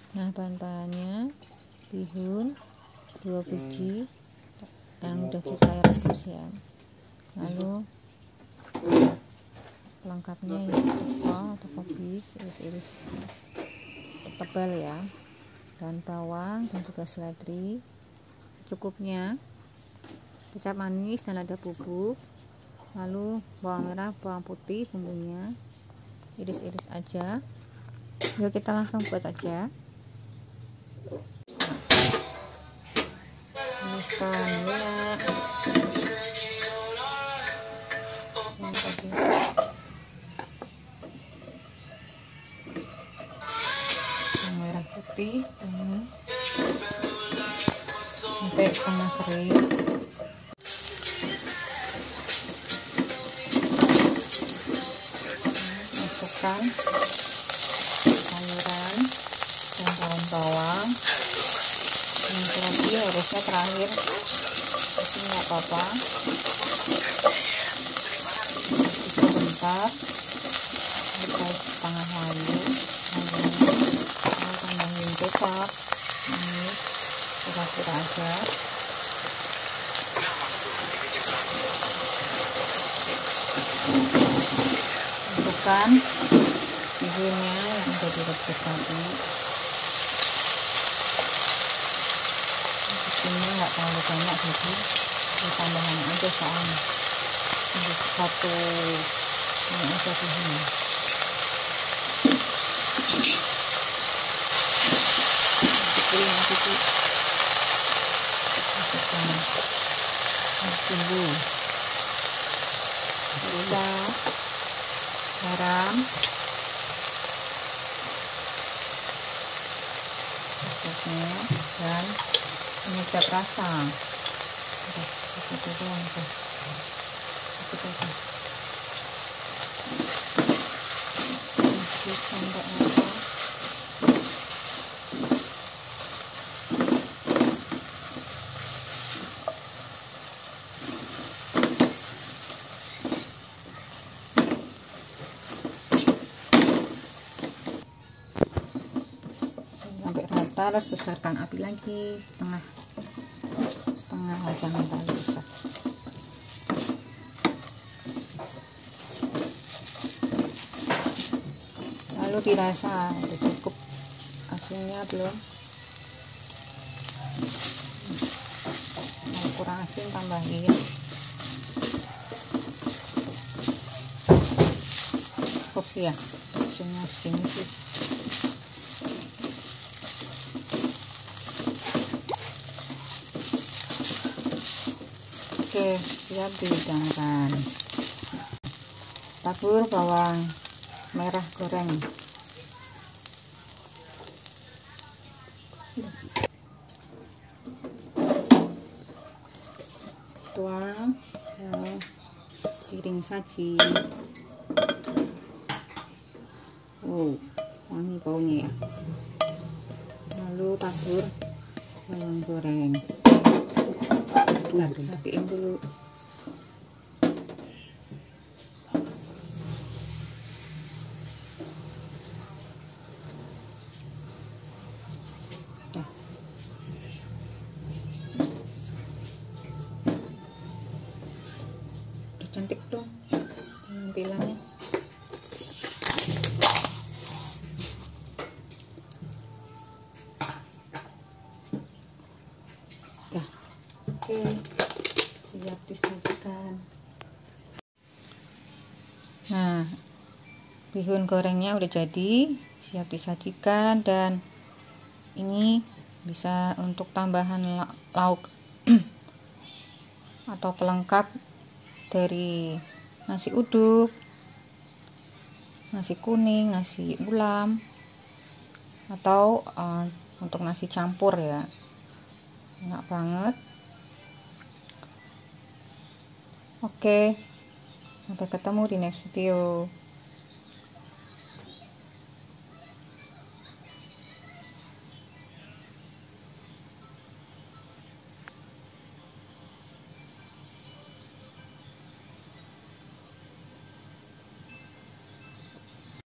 Nah, bahan-bahannya bihun 2 biji yang udah saya rebus ya. Lalu pelengkapnya ya kol atau kobis iris-iris tebal ya, dan bawang dan juga seledri secukupnya, kecap manis dan lada bubuk, lalu bawang merah, bawang putih, bumbunya iris-iris aja. Yuk kita langsung buat aja. Tumiskan minyak, bawang merah putih tumis sampai setengah kering. Masukkan sayuran dan bawang. Ini lagi harusnya terakhir, tapi nggak apa-apa. Sebentar sampai setengah lalu, lalu tambahin kecap ini kira-kira aja. Masukkan bihunnya yang udah direbus tadi. Bihunnya nggak terlalu banyak, jadi tambahan aja soalnya untuk satu ini aja bihun. Masukkan bumbu, gula, garam, masuknya, dan penyedap rasa. Itu doang tuh. Sampai rata. Sampai rata, terus besarkan api lagi setengah jangan terlalu besar. Lalu dirasa udah cukup asinnya belum. Kalau kurang asin tambahin. Cukup sih ya, asinnya segini sih. Oke, siap dihidangkan. Tabur bawang merah goreng. Tuang ke piring saji. Wangi baunya ya. Lalu tabur bawang goreng. Rapiin dulu. Udah cantik dong tampilannya. Oke, siap disajikan. Nah, bihun gorengnya udah jadi, siap disajikan, dan ini bisa untuk tambahan lauk atau pelengkap dari nasi uduk, nasi kuning, nasi ulam, atau untuk nasi campur ya. Enak banget. Oke, sampai ketemu di next video.